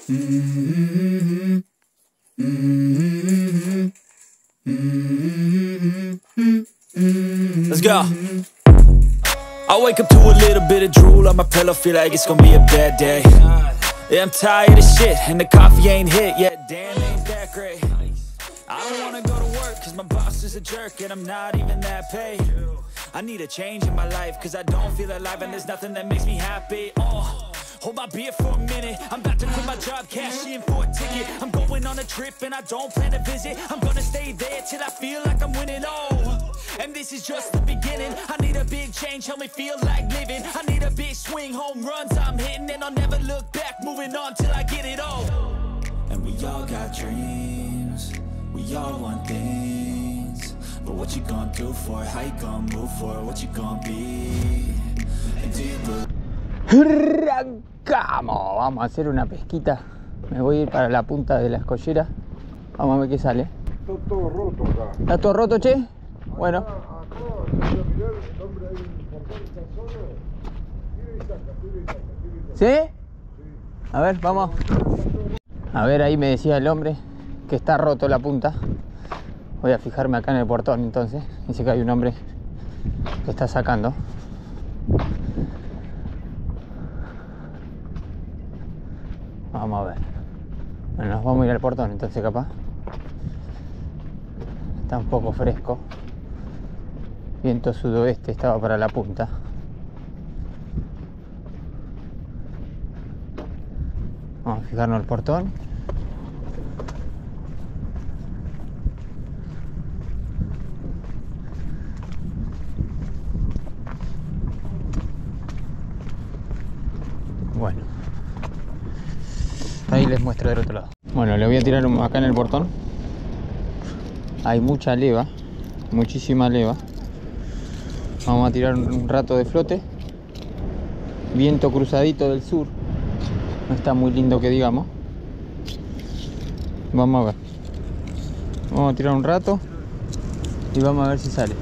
Let's go. I wake up to a little bit of drool on my pillow, feel like it's gonna be a bad day. Yeah, I'm tired of shit, and the coffee ain't hit yet. Damn, ain't that great. I don't wanna go to work, cause my boss is a jerk, and I'm not even that paid. I need a change in my life, cause I don't feel alive, and there's nothing that makes me happy. Hold my beer for a minute, I'm about to quit my job, cash in for a ticket. I'm going on a trip and I don't plan to visit. I'm gonna stay there till I feel like I'm winning, and this is just the beginning. I need a big change, help me feel like living. I need a big swing, home runs I'm hitting, and I'll never look back, moving on till I get it all. And we all got dreams, we all want things, but what you gonna do for it? How you gonna move for it? What you gonna be? And do you believe? Arrancamos, vamos a hacer una pesquita. Me voy a ir para la punta de la escollera. Vamos a ver qué sale. Está todo roto acá. ¿Está todo roto, che? Bueno. Acá, voy a mirar, el hombre ahí en el portón está solo. Tira y saca, tira y saca, tira y saca. ¿Sí? Sí. A ver, vamos. A ver, ahí me decía el hombre que está roto la punta. Voy a fijarme acá en el portón entonces. Dice que hay un hombre que está sacando. Vamos a ver. Bueno, nos vamos a ir al portón entonces, capaz. Está un poco fresco. Viento sudoeste, estaba para la punta. Vamos a fijarnos el portón. Bueno. Ahí les muestro del otro lado. Bueno, le voy a tirar acá en el portón. Hay mucha leva, muchísima leva. Vamos a tirar un rato de flote. Viento cruzadito del sur. No está muy lindo que digamos. Vamos a ver. Vamos a tirar un rato y vamos a ver si sale.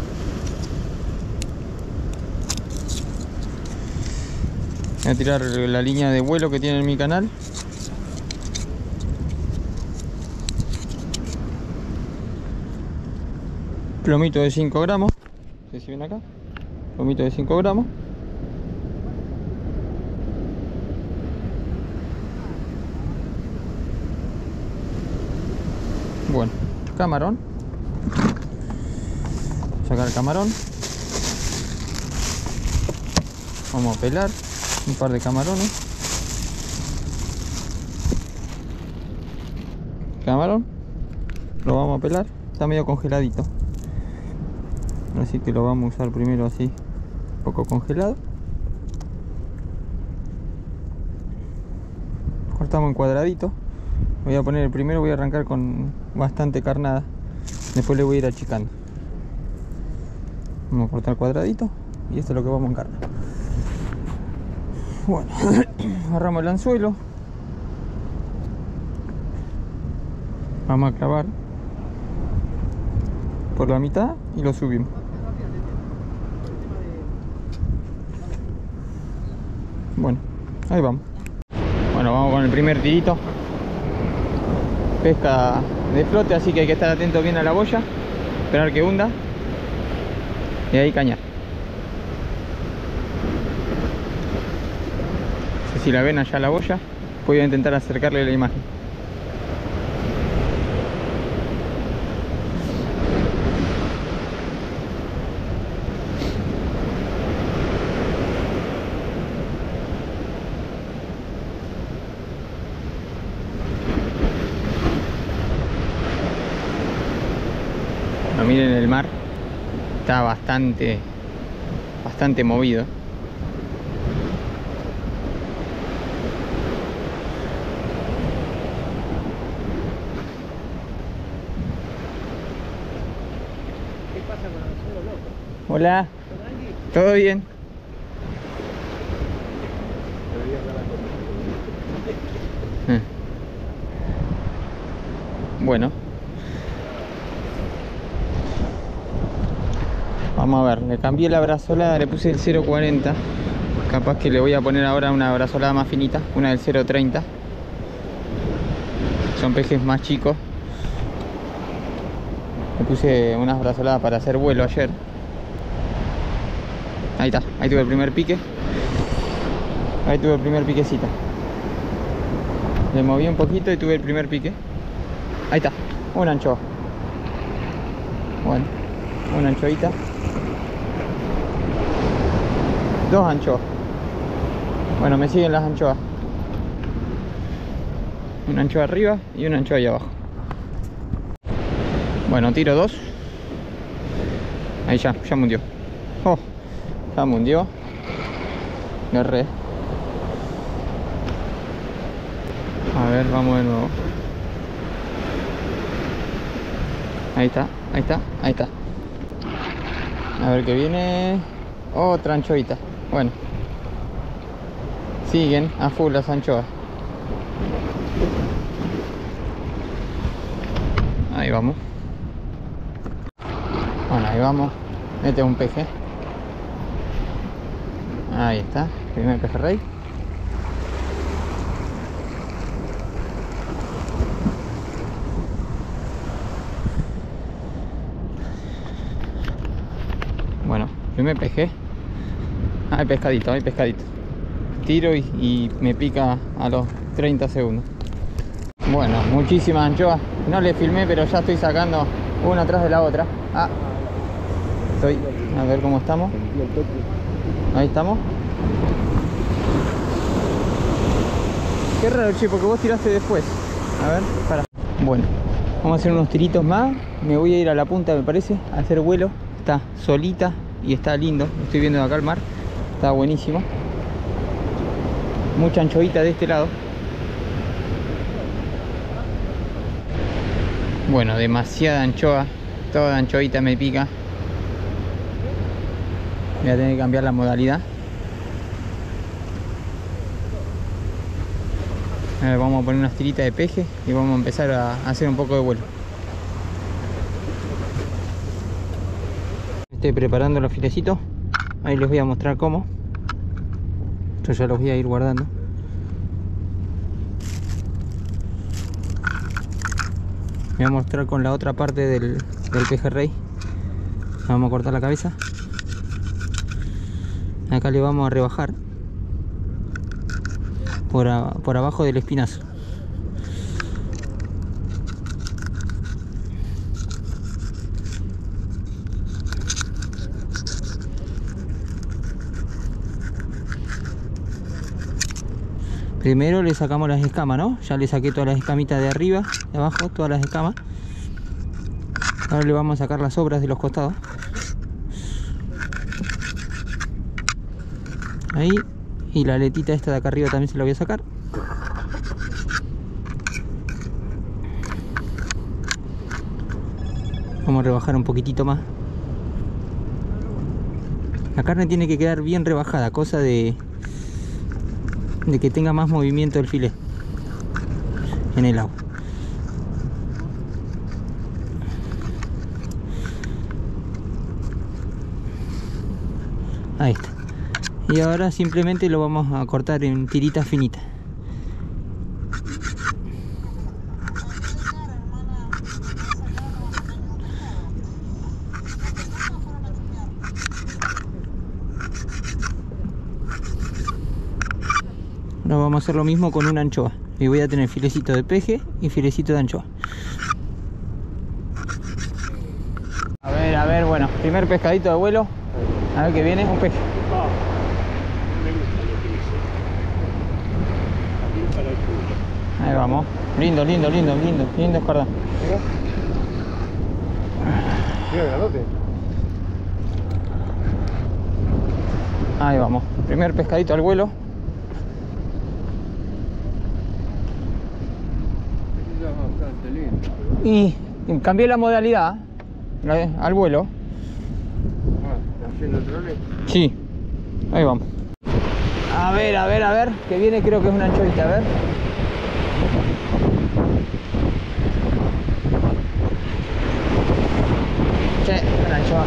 Voy a tirar la línea de vuelo que tiene en mi canal. Plomito de 5 gramos. No sé si ven acá. Plomito de 5 gramos. Bueno, camarón. Sacar el camarón. Vamos a pelar un par de camarones. Camarón. Lo vamos a pelar. Está medio congeladito. Así que lo vamos a usar primero así, un poco congelado. Cortamos en cuadradito. Voy a poner el primero, voy a arrancar con bastante carnada. Después le voy a ir achicando. Vamos a cortar cuadradito y esto es lo que vamos a encarnar. Bueno, agarramos el anzuelo. Vamos a clavar por la mitad y lo subimos. Bueno, ahí vamos. Bueno, vamos con el primer tirito. Pesca de flote, así que hay que estar atento bien a la boya. Esperar que hunda. Y ahí cañar. No sé si la ven allá la boya. Voy a intentar acercarle la imagen. Miren, el mar está bastante movido. ¿Qué pasa con el anzuelo loco? Hola. ¿Todo bien? Bueno. Vamos a ver, le cambié la brazolada, le puse el 0.40. Capaz que le voy a poner ahora una brazolada más finita, una del 0.30. son pejes más chicos. Me puse unas brazoladas para hacer vuelo ayer. Ahí está, ahí tuve el primer pique. Ahí tuve el primer piquecito. Le moví un poquito y tuve el primer pique. Ahí está, una anchoa. Bueno, una anchoita. Dos anchoas. Bueno, me siguen las anchoas. Una anchoa arriba y una anchoa ahí abajo. Bueno, tiro dos. Ahí ya me hundió. Oh, ya me hundió. Agarré. A ver, vamos de nuevo. Ahí está, ahí está, ahí está. A ver qué viene. Otra anchoita. Bueno, siguen a full las anchoas. Ahí vamos. Bueno, ahí vamos. Este es un peje. Ahí está, primer pejerrey. Bueno, primer peje. Hay pescadito, hay pescadito. Tiro y me pica a los 30 segundos. Bueno, muchísimas anchoas. No le filmé, pero ya estoy sacando una atrás de la otra. Ah, estoy, a ver cómo estamos. Ahí estamos. Qué raro, che, porque vos tiraste después. A ver, para. Bueno, vamos a hacer unos tiritos más. Me voy a ir a la punta, me parece, a hacer vuelo. Está solita y está lindo. Estoy viendo de acá el mar. Está buenísimo. Mucha anchoita de este lado. Bueno, demasiada anchoa. Toda anchoita me pica. Voy a tener que cambiar la modalidad. Vamos a poner unas tiritas de peje y vamos a empezar a hacer un poco de vuelo. Estoy preparando los filecitos. Ahí les voy a mostrar cómo. Yo ya los voy a ir guardando. Voy a mostrar con la otra parte del pejerrey. Vamos a cortar la cabeza. Acá le vamos a rebajar por abajo del espinazo. Primero le sacamos las escamas, ¿no? Ya le saqué todas las escamitas de arriba, de abajo, todas las escamas. Ahora le vamos a sacar las sobras de los costados. Ahí. Y la aletita esta de acá arriba también se la voy a sacar. Vamos a rebajar un poquitito más. La carne tiene que quedar bien rebajada, cosa de que tenga más movimiento el filete en el agua. Ahí está. Y ahora simplemente lo vamos a cortar en tiritas finitas. Ahora vamos a hacer lo mismo con una anchoa. Y voy a tener filecito de peje y filecito de anchoa. A ver, bueno, primer pescadito de vuelo. A ver qué viene, un peje. Ahí vamos. Lindo, lindo, lindo, lindo, lindo escardón. Mira, grandote. Ahí vamos. Primer pescadito al vuelo. Y cambié la modalidad al vuelo. ¿Haciendo troles? Sí. Ahí vamos. A ver. Que viene, creo que es una anchoita, a ver. Sí, una anchoa.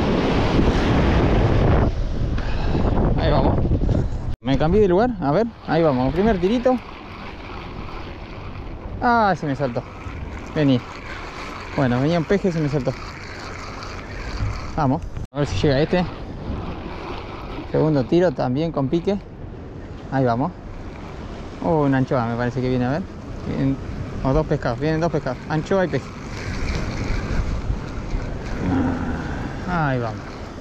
Ahí vamos. Me cambié de lugar, a ver. Ahí vamos. Primer tirito. Ah, se me saltó. Vení. Bueno, venía un peje y se me saltó. Vamos. A ver si llega este. Segundo tiro también con pique. Ahí vamos. Una anchoa me parece que viene, a ver. Vienen, o dos pescados, vienen dos pescados. Anchoa y peje. Ahí vamos.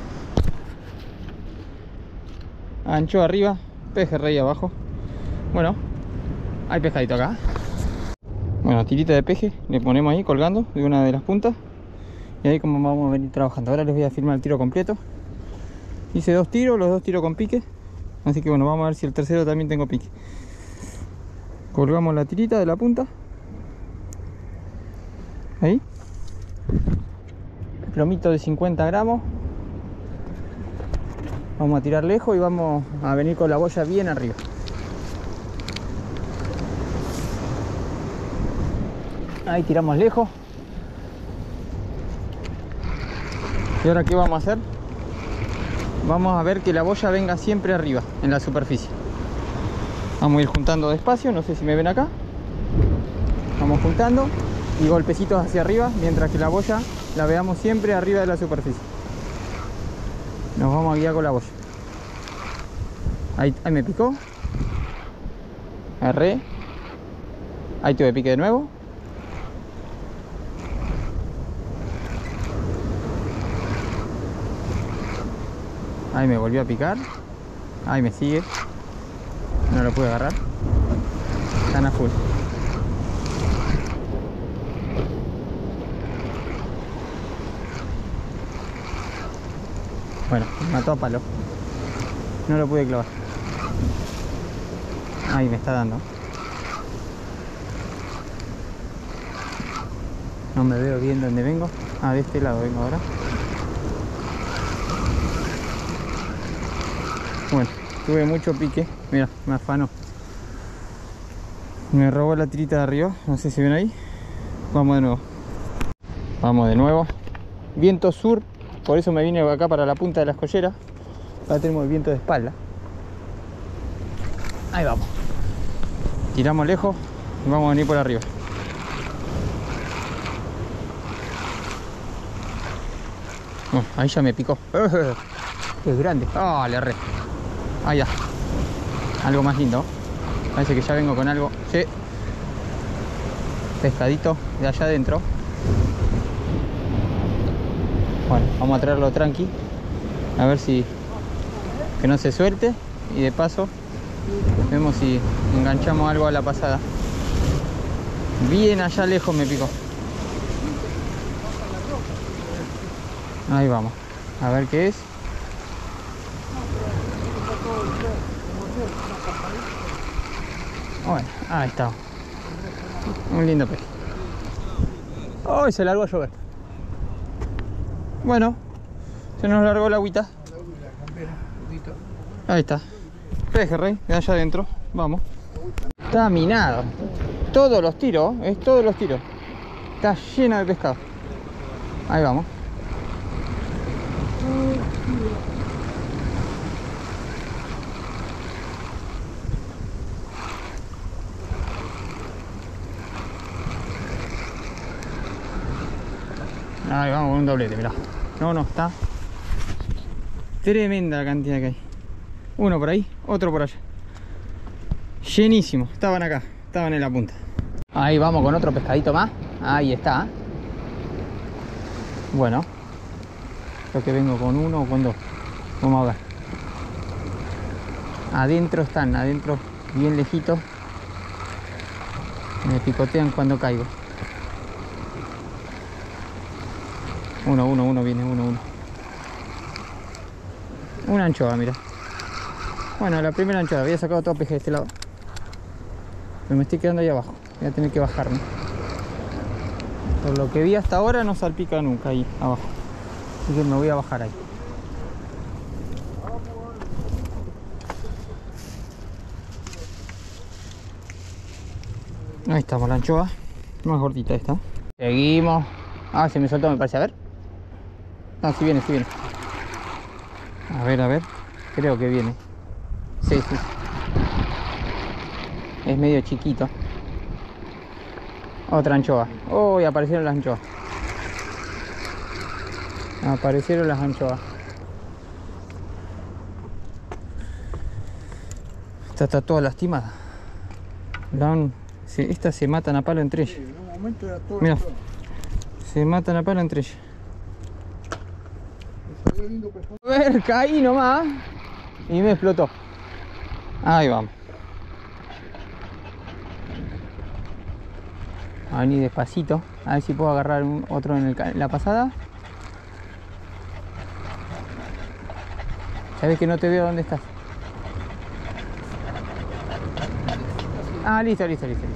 Anchoa arriba, pejerrey abajo. Bueno, hay pescadito acá. Bueno, tirita de peje, le ponemos ahí colgando de una de las puntas. Y ahí como vamos a venir trabajando. Ahora les voy a filmar el tiro completo. Hice 2 tiros, los 2 tiros con pique. Así que bueno, vamos a ver si el tercero también tengo pique. Colgamos la tirita de la punta. Ahí. Plomito de 50 gramos. Vamos a tirar lejos y vamos a venir con la boya bien arriba. Ahí tiramos lejos. Y ahora ¿qué vamos a hacer? Vamos a ver que la boya venga siempre arriba, en la superficie. Vamos a ir juntando despacio, no sé si me ven acá. Vamos juntando y golpecitos hacia arriba, mientras que la boya la veamos siempre arriba de la superficie. Nos vamos a guiar con la boya. Ahí me picó. Agarré. Ahí tuve pique de nuevo. Ahí me volvió a picar. Ahí me sigue. No lo pude agarrar. Están a full. Bueno, me mató a palo. No lo pude clavar. Ahí me está dando. No me veo bien dónde vengo. Ah, de este lado vengo ahora. Bueno, tuve mucho pique. Mira, me afanó. Me robó la tirita de arriba. No sé si ven ahí. Vamos de nuevo. Vamos de nuevo. Viento sur. Por eso me vine acá para la punta de la escollera. Acá tenemos el viento de espalda. Ahí vamos. Tiramos lejos y vamos a venir por arriba. Bueno, ahí ya me picó. Es grande. Ah, le erré. Ahí ya. Algo más lindo. Parece que ya vengo con algo. Sí. Pescadito de allá adentro. Bueno, vamos a traerlo tranqui. A ver si que no se suelte. Y de paso vemos si enganchamos algo a la pasada. Bien allá lejos me picó. Ahí vamos. A ver qué es. Bueno, ahí está. Un lindo pez. ¡Oh! Se largó a llover. Bueno, se nos largó la agüita. Ahí está. Pejerrey, de allá adentro. Vamos. Está minado. Todos los tiros, es todos los tiros. Está llena de pescado. Ahí vamos. Ahí vamos con un doblete, mirá. No, está tremenda la cantidad que hay. Uno por ahí, otro por allá. Llenísimo, estaban acá, estaban en la punta. Ahí vamos con otro pescadito más. Ahí está. Bueno, creo que vengo con uno o con dos. Vamos a ver. Adentro están, adentro bien lejitos. Me picotean cuando caigo. Uno viene, uno. Una anchoa, mira. Bueno, la primera anchoa. Había sacado todo peje de este lado. Pero me estoy quedando ahí abajo. Voy a tener que bajarme. Por lo que vi hasta ahora no salpica nunca ahí abajo. Así que me voy a bajar ahí. Ahí estamos, la anchoa. Más gordita esta. Seguimos. Ah, se me soltó, me parece. A ver. No, sí viene, sí viene. A ver. Creo que viene. Sí. Es medio chiquito. Otra anchoa. Uy, aparecieron las anchoas. Aparecieron las anchoas. Esta está toda lastimada. Estas se matan a palo entre ellas. En un momento era todo. Mira, se matan a palo entre ellas. Salió lindo pescado. A ver, caí nomás y me explotó. Ahí vamos. A venir despacito, a ver si puedo agarrar otro en la pasada. Sabes que no te veo dónde estás. Ah, listo.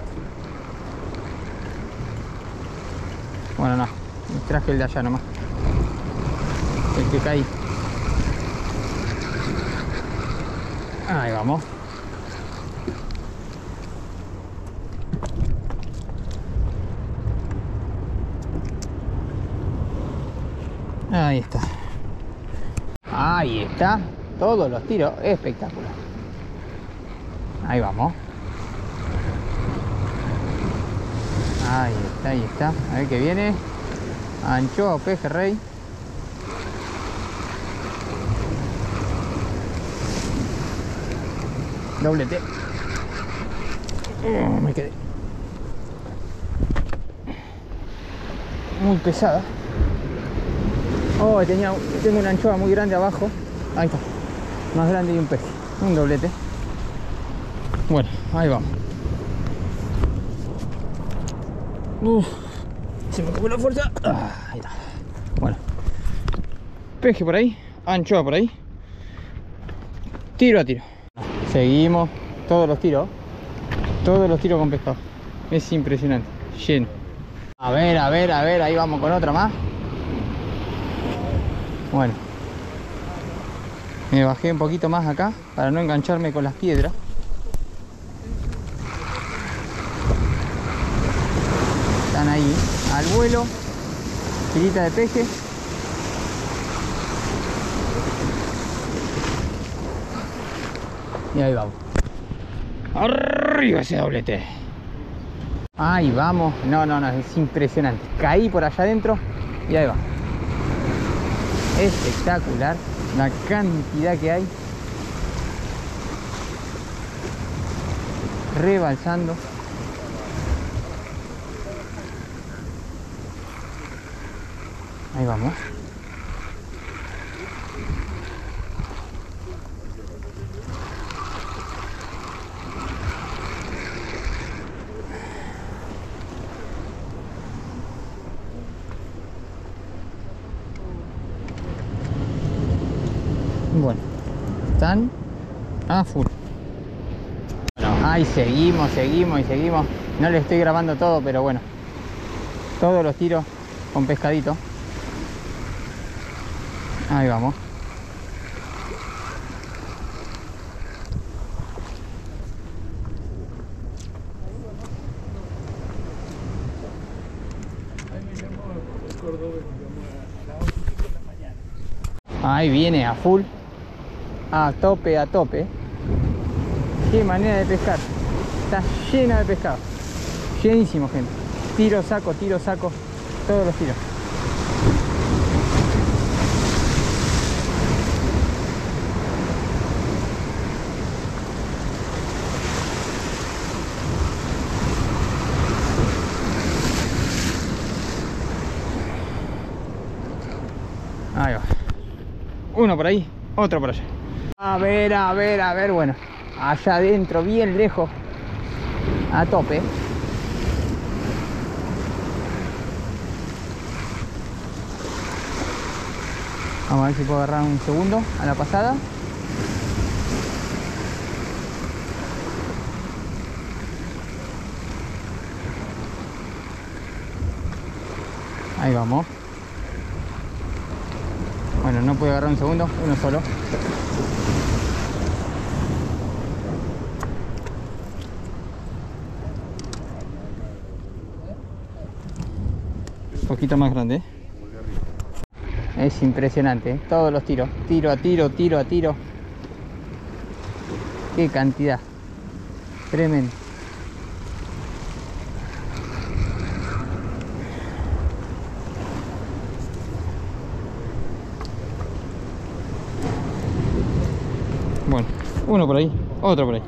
Bueno, no, traje el de allá nomás. El que caí. Ahí vamos. Ahí está. Ahí está. Todos los tiros. Espectacular. Ahí vamos. Ahí está. A ver qué viene. Anchoa o pejerrey. Doblete. Me quedé. Muy pesada. Oh, tengo una anchoa muy grande abajo. Ahí está. Más grande y un pez. Un doblete. Bueno, ahí vamos. Se me acabó la fuerza. Ahí está. Bueno. Peje por ahí. Anchoa por ahí. Tiro a tiro. Seguimos. Todos los tiros con pescado. Es impresionante. Lleno. A ver. Ahí vamos con otra más. Bueno. Me bajé un poquito más acá para no engancharme con las piedras. Están ahí. Al vuelo. Tirita de peje. Y ahí vamos. Arriba ese doblete. Ahí vamos. No, es impresionante. Caí por allá adentro y ahí va. Espectacular la cantidad que hay. Rebalsando. Ahí vamos. Bueno, están a full. Bueno, ahí seguimos. No les estoy grabando todo, pero bueno, todos los tiros con pescadito. Ahí vamos. Ahí viene a full. A tope. Qué manera de pescar. Está llena de pescado. Llenísimo, gente. Tiro, saco. Todos los tiros. Ahí va. Uno por ahí, otro por allá. A ver, bueno. Allá adentro, bien lejos. A tope. Vamos a ver si puedo agarrar un segundo a la pasada. Ahí vamos. Bueno, no pude agarrar un segundo, uno solo. Un poquito más grande. Es impresionante, ¿eh? Todos los tiros. Tiro a tiro. Qué cantidad. Tremendo. Uno por ahí, otro por ahí.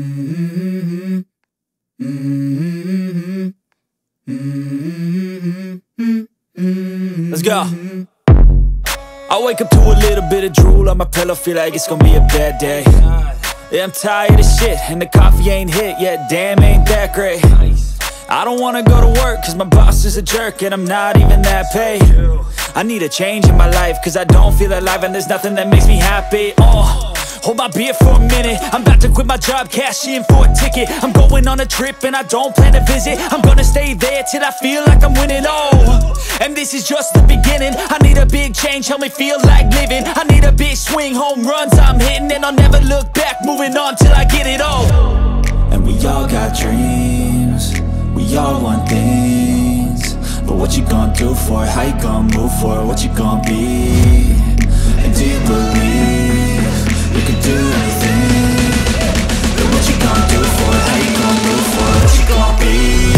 Let's go. I wake up to a little bit of drool on my pillow, feel like it's gonna be a bad day. Yeah, I'm tired of shit, and the coffee ain't hit yet, damn, ain't that great. I don't wanna go to work, cause my boss is a jerk, and I'm not even that paid. I need a change in my life, cause I don't feel alive, and there's nothing that makes me happy. Hold my beer for a minute, I'm about to quit my job, cash in for a ticket. I'm going on a trip and I don't plan to visit. I'm gonna stay there till I feel like I'm winning, and this is just the beginning. I need a big change, help me feel like living. I need a big swing, home runs I'm hitting, and I'll never look back, moving on till I get it all. And we all got dreams, we all want things, but what you gonna do for it? How you gonna move for it? What you gonna be? And do you believe you can do anything? But what you gonna do for it? How you gonna move for it? What you gonna be?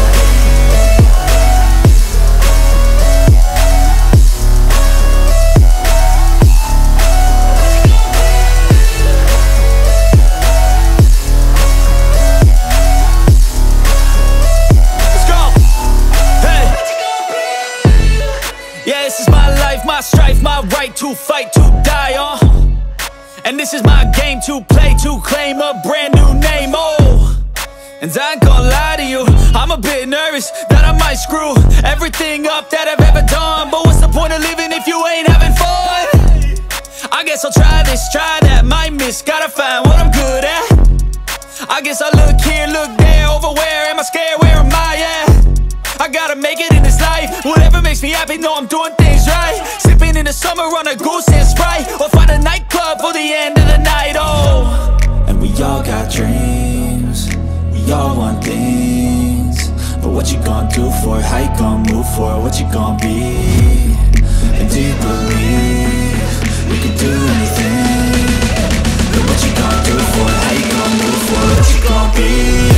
My strife, my right to fight, to die on. And this is my game to play, to claim a brand new name, And I ain't gonna lie to you, I'm a bit nervous that I might screw everything up that I've ever done. But what's the point of living if you ain't having fun? I guess I'll try this, try that, might miss, gotta find what I'm good at. I guess I look here, look there, over where am I scared, where am I at? I gotta make it in this life, whatever makes me happy, know I'm doing things right. Sipping in the summer on a goose and Sprite, or find a nightclub for the end of the night, And we all got dreams, we all want things, but what you gonna do for it? How you gonna move for it? What you gonna be? And do you believe you can do anything? But what you gonna do for it? How you gonna move for it? What you gonna be?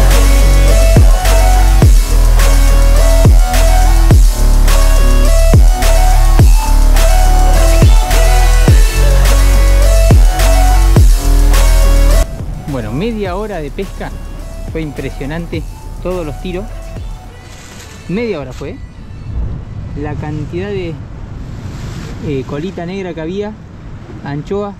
Bueno, media hora de pesca, fue impresionante, todos los tiros, media hora fue, la cantidad de colita negra que había, anchoa,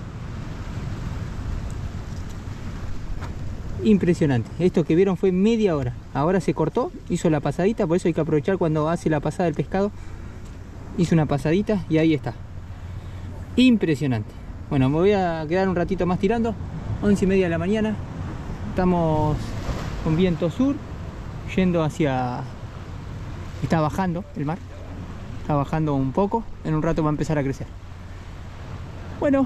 impresionante. Esto que vieron fue media hora, ahora se cortó, hizo la pasadita, por eso hay que aprovechar cuando hace la pasada del pescado, hizo una pasadita y ahí está, impresionante. Bueno, me voy a quedar un ratito más tirando. 11:30 de la mañana, estamos con viento sur, yendo hacia... está bajando el mar, está bajando un poco, en un rato va a empezar a crecer. Bueno,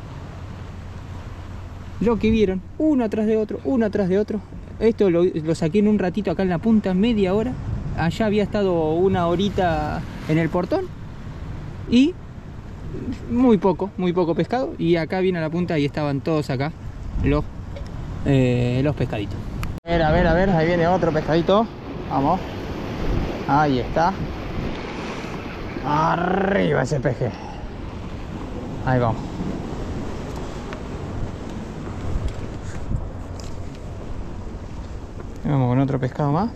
lo que vieron, uno atrás de otro, esto lo saqué en un ratito acá en la punta, media hora, allá había estado una horita en el portón, y muy poco pescado, y acá vine a la punta y estaban todos acá los pescaditos. A ver, ahí viene otro pescadito. Vamos. Ahí está. Arriba ese peje. Ahí vamos. Vamos con otro pescado más.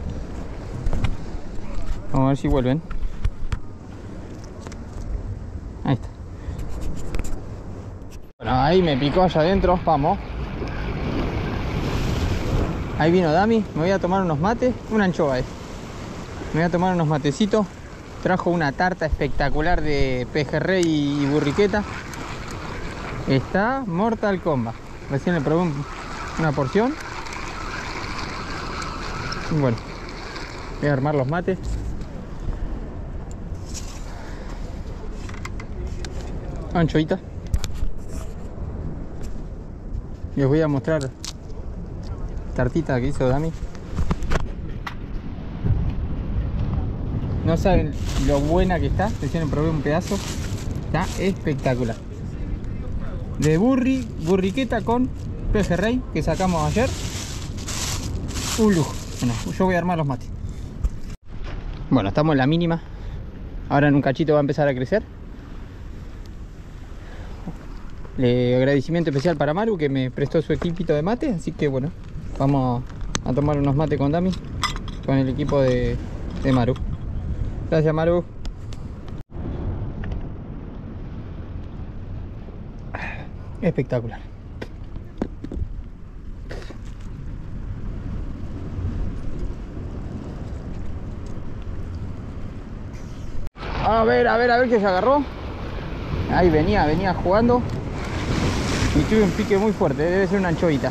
Vamos a ver si vuelven. Ahí está. Bueno, ahí me picó allá adentro, vamos. Ahí vino Dami, me voy a tomar unos mates, una anchoa es. Me voy a tomar unos matecitos. Trajo una tarta espectacular de pejerrey y burriqueta. Está Mortal Kombat. Recién le probé una porción. Y bueno, voy a armar los mates. Anchoita. Y os voy a mostrar tartita que hizo Dami. No saben lo buena que está. Recién probé un pedazo. Está espectacular. De burriqueta con pejerrey que sacamos ayer. Un lujo. Bueno, yo voy a armar los mates. Bueno, estamos en la mínima. Ahora en un cachito va a empezar a crecer. Agradecimiento especial para Maru, que me prestó su equipito de mate. Así que bueno, vamos a tomar unos mates con Dami, con el equipo de Maru. Gracias, Maru. Espectacular. A ver que se agarró. Ahí venía jugando. Y tuve un pique muy fuerte, debe ser una anchovita.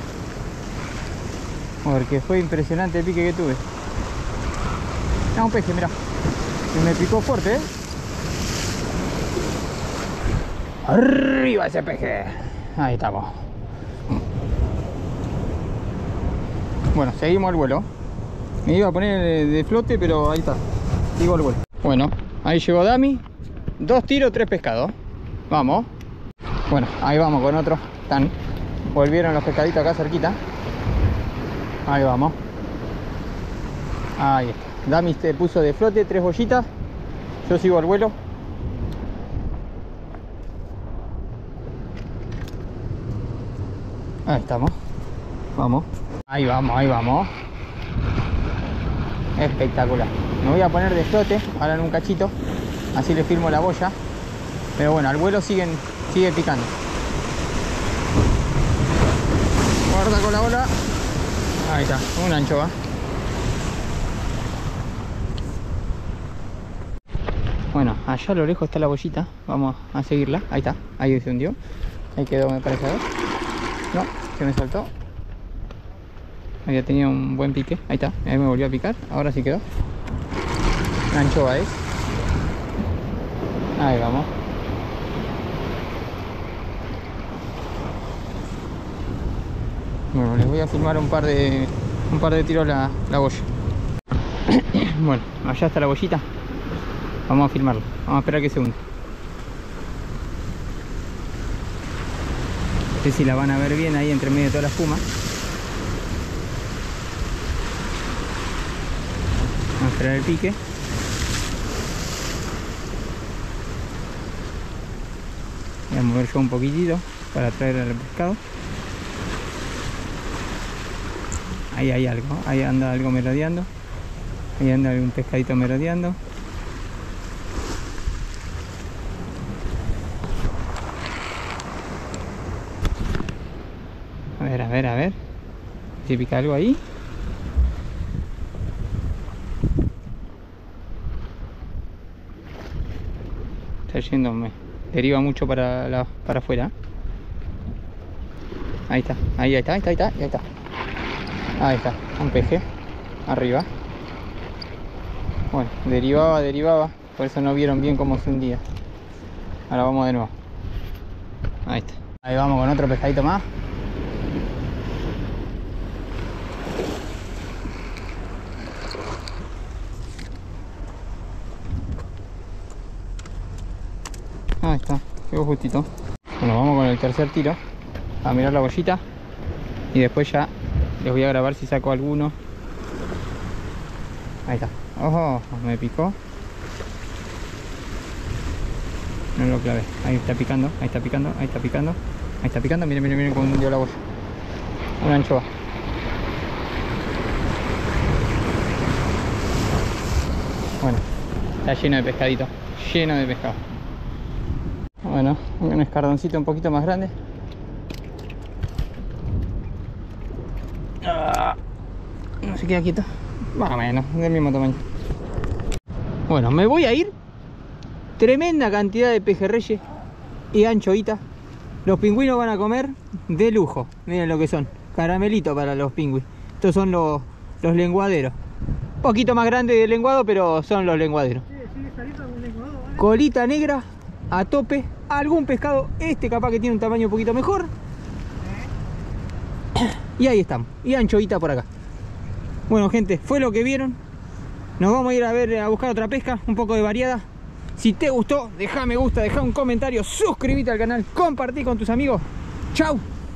Porque fue impresionante el pique que tuve. Ah, un peje, mirá. Y me picó fuerte, Arriba ese peje. Ahí estamos. Bueno, seguimos el vuelo. Me iba a poner de flote, pero ahí está. Sigo el vuelo. Bueno, ahí llegó Dami. 2 tiros, 3 pescados. Vamos. Bueno, ahí vamos con otro. Volvieron los pescaditos acá cerquita. Ahí vamos. Ahí está. Dami se puso de flote, 3 bollitas. Yo sigo el vuelo. Ahí estamos. Vamos. Ahí vamos. Espectacular. Me voy a poner de flote ahora en un cachito. Así le firmo la boya. Pero bueno, al vuelo sigue picando. Guarda con la bola. Ahí está, una anchoa. Bueno, allá a lo lejos está la bollita. Vamos a seguirla. Ahí está, ahí se hundió. Ahí quedó, me parece. A ver. No, se me soltó. Había tenido un buen pique. Ahí está, ahí me volvió a picar. Ahora sí quedó. Una anchoa es. Ahí vamos. Bueno, les voy a filmar un par de tiros la boya. Bueno, allá está la bollita. Vamos a filmarlo. Vamos a esperar que se hunda. No sé si la van a ver bien ahí entre medio de toda la espuma. Vamos a esperar el pique. Voy a mover yo un poquitito para traer al pescado. Ahí hay algo, ahí anda algo merodeando. Ahí anda un pescadito merodeando. A ver. Si pica algo ahí. Está yéndome. Deriva mucho para afuera. Ahí está. Ahí está. Ahí está, un peje arriba. Bueno, derivaba, por eso no vieron bien cómo se hundía. Ahora vamos de nuevo. Ahí está. Ahí vamos con otro pescadito más. Ahí está, quedó justito. Bueno, vamos con el tercer tiro. A mirar la bollita. Y después ya les voy a grabar si saco alguno. Ahí está. Ojo, me picó. No lo clavé. Ahí está picando. Miren cómo hundió la boya. Una anchoa. Bueno, está lleno de pescadito. Lleno de pescado. Bueno, un escardoncito un poquito más grande. No se queda quieto. Más o menos, del mismo tamaño. Bueno, me voy a ir. Tremenda cantidad de pejerreyes y anchoitas. Los pingüinos van a comer de lujo. Miren lo que son. Caramelito para los pingüinos. Estos son los lenguaderos. Un poquito más grande del lenguado, pero son los lenguaderos. ¿Sigue saliendo algún lenguado, vale? Colita negra a tope. Algún pescado. Este capaz que tiene un tamaño un poquito mejor. Y ahí estamos. Y anchoita por acá. Bueno, gente, fue lo que vieron. Nos vamos a ir a buscar otra pesca, un poco de variada. Si te gustó, deja me gusta, deja un comentario, suscríbete al canal, compartí con tus amigos. Chau.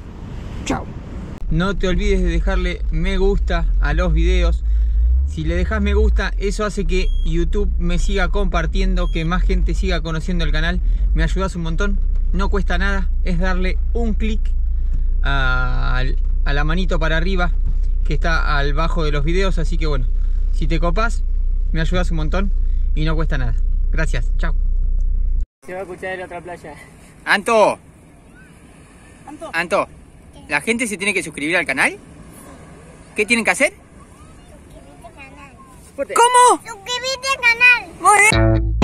No te olvides de dejarle me gusta a los videos. Si le dejas me gusta, eso hace que YouTube me siga compartiendo, que más gente siga conociendo el canal. Me ayudas un montón. no cuesta nada, es darle un clic a la manito para arriba que está al bajo de los videos, así que bueno, si te copas, me ayudas un montón y no cuesta nada. Gracias, chao. Se va a escuchar en la otra playa. Anto, ¿la gente se tiene que suscribir al canal? ¿Qué tienen que hacer? Suscríbete al canal. ¿Cómo? Suscríbete al canal. Muy bien.